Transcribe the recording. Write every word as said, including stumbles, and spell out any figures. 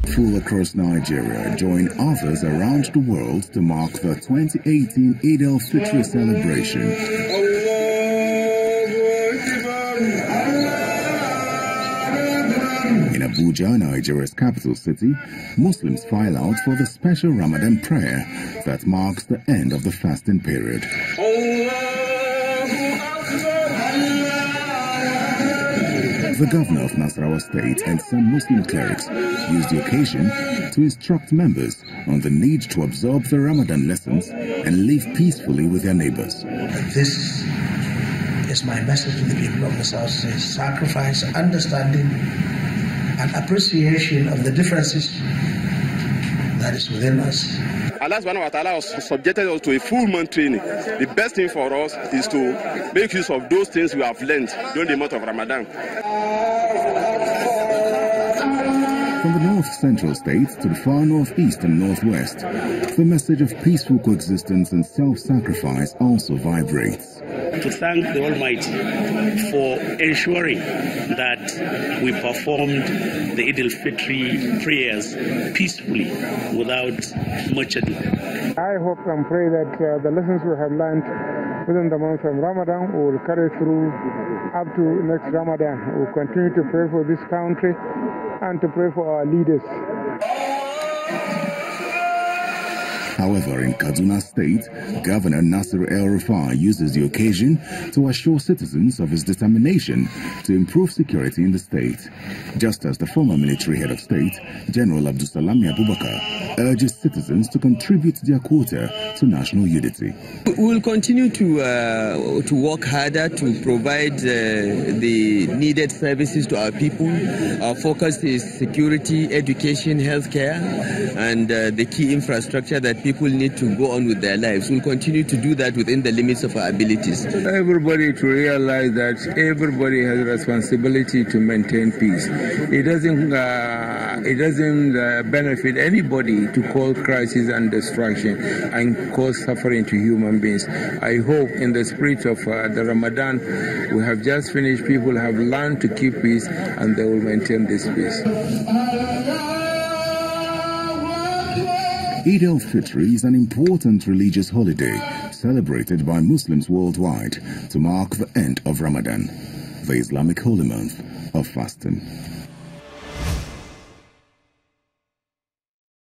Full across Nigeria join others around the world to mark the twenty eighteen Eid al-Fitr celebration. In Abuja, Nigeria's capital city, Muslims file out for the special Ramadan prayer that marks the end of the fasting period. The governor of Nasarawa State and some Muslim clerics used the occasion to instruct members on the need to absorb the Ramadan lessons and live peacefully with their neighbors. This is my message to the people of the South: sacrifice, understanding, and appreciation of the differences that is within us. Allah subhanahu wa ta'ala has subjected us to a full month training. The best thing for us is to make use of those things we have learned during the month of Ramadan. From the north central states to the far northeast and northwest, the message of peaceful coexistence and self-sacrifice also vibrates. To thank the Almighty for ensuring that we performed the Eid al-Fitr prayers peacefully without much ado. I hope and pray that uh, the lessons we have learned within the month of Ramadan will carry through up to next Ramadan. We'll continue to pray for this country and to pray for our leaders. However, in Kaduna State, Governor Nasir El-Rufai uses the occasion to assure citizens of his determination to improve security in the state, just as the former military head of state, General Abdulsalami Abubakar, urges citizens to contribute their quota to national unity. We will continue to uh, to work harder to provide uh, the needed services to our people. Our focus is security, education, healthcare, and uh, the key infrastructure that people need to go on with their lives. We'll continue to do that within the limits of our abilities. Everybody to realize that everybody has a responsibility to maintain peace. It doesn't, uh, it doesn't uh, benefit anybody to cause crisis and destruction and cause suffering to human beings. I hope in the spirit of uh, the Ramadan we have just finished, people have learned to keep peace and they will maintain this peace. Eid al-Fitr is an important religious holiday celebrated by Muslims worldwide to mark the end of Ramadan, the Islamic holy month of fasting.